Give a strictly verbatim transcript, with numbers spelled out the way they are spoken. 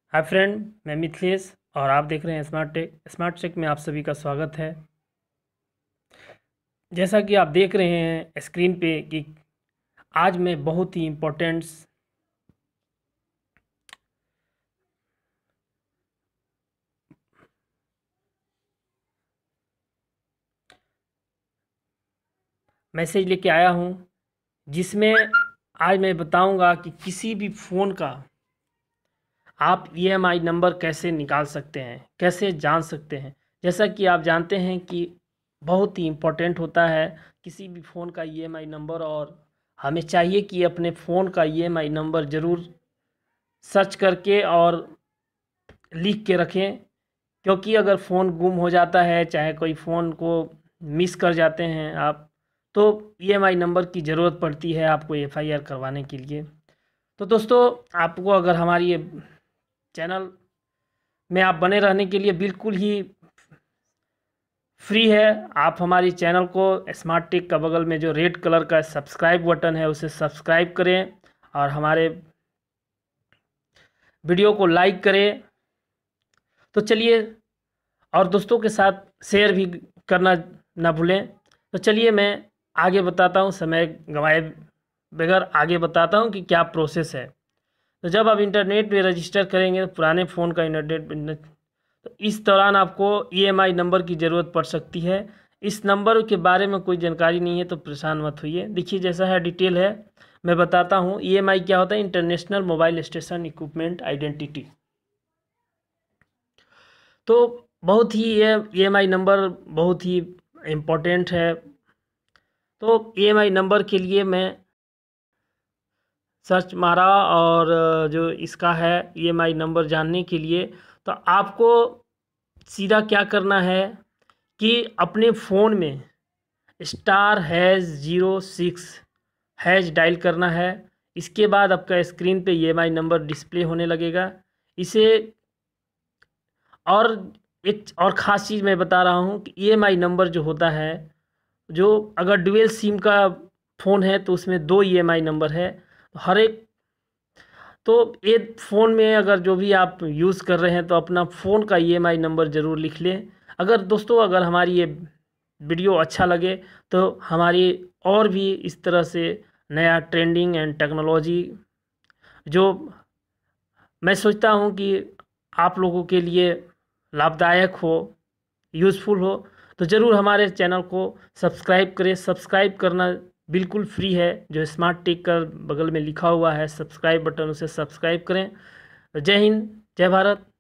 Hi friend, मैं मिथिलेश और आप देख रहे हैं स्मार्ट टेक। स्मार्ट टेक में आप सभी का स्वागत है। जैसा कि आप देख रहे हैं स्क्रीन पे कि आज मैं बहुत ही इम्पोर्टेंट मैसेज लेके आया हूँ, जिसमें आज मैं बताऊंगा कि किसी भी फ़ोन का आप ई एम आई नंबर कैसे निकाल सकते हैं, कैसे जान सकते हैं। जैसा कि आप जानते हैं कि बहुत ही इम्पोर्टेंट होता है किसी भी फ़ोन का ई एम आई नंबर, और हमें चाहिए कि अपने फ़ोन का ई एम आई नंबर ज़रूर सर्च करके और लिख के रखें। क्योंकि अगर फ़ोन गुम हो जाता है, चाहे कोई फ़ोन को मिस कर जाते हैं आप, तो ई एम आई नंबर की ज़रूरत पड़ती है आपको एफ आई आर करवाने के लिए। तो दोस्तों, आपको अगर हमारी ये चैनल में आप बने रहने के लिए बिल्कुल ही फ्री है। आप हमारी चैनल को स्मार्ट टेक का बगल में जो रेड कलर का सब्सक्राइब बटन है उसे सब्सक्राइब करें और हमारे वीडियो को लाइक करें। तो चलिए, और दोस्तों के साथ शेयर भी करना ना भूलें। तो चलिए मैं आगे बताता हूँ, समय गंवाए बगैर आगे बताता हूँ कि क्या प्रोसेस है। तो जब आप इंटरनेट पे रजिस्टर करेंगे तो पुराने फ़ोन का इंटरनेट, तो इस दौरान आपको ई एम आई नंबर की ज़रूरत पड़ सकती है। इस नंबर के बारे में कोई जानकारी नहीं है तो परेशान मत होइए। देखिए, जैसा है डिटेल है, मैं बताता हूँ। ई एम आई क्या होता है? International mobile station equipment identity. तो बहुत ही ये ई एम आई नंबर बहुत ही इम्पोर्टेंट है। तो ई एम आई नंबर के लिए मैं सर्च मारा, और जो इसका है ई एम आई नंबर जानने के लिए, तो आपको सीधा क्या करना है कि अपने फ़ोन में star hash zero six hash dial करना है। इसके बाद आपका स्क्रीन पे E M I number display होने लगेगा। इसे, और एक और ख़ास चीज़ मैं बता रहा हूँ कि ई एम आई नंबर जो होता है, जो अगर डुअल सिम का फ़ोन है तो उसमें दो ई एम आई नंबर है हर एक। तो ये फ़ोन में अगर जो भी आप यूज़ कर रहे हैं तो अपना फ़ोन का ई एम आई नंबर ज़रूर लिख लें। अगर दोस्तों, अगर हमारी ये वीडियो अच्छा लगे तो हमारी और भी इस तरह से नया ट्रेंडिंग एंड टेक्नोलॉजी, जो मैं सोचता हूँ कि आप लोगों के लिए लाभदायक हो, यूज़फुल हो, तो ज़रूर हमारे चैनल को सब्सक्राइब करें। सब्सक्राइब करना बिल्कुल फ्री है। जो स्मार्ट टेक का बगल में लिखा हुआ है सब्सक्राइब बटन, उसे सब्सक्राइब करें। जय हिंद, जय भारत।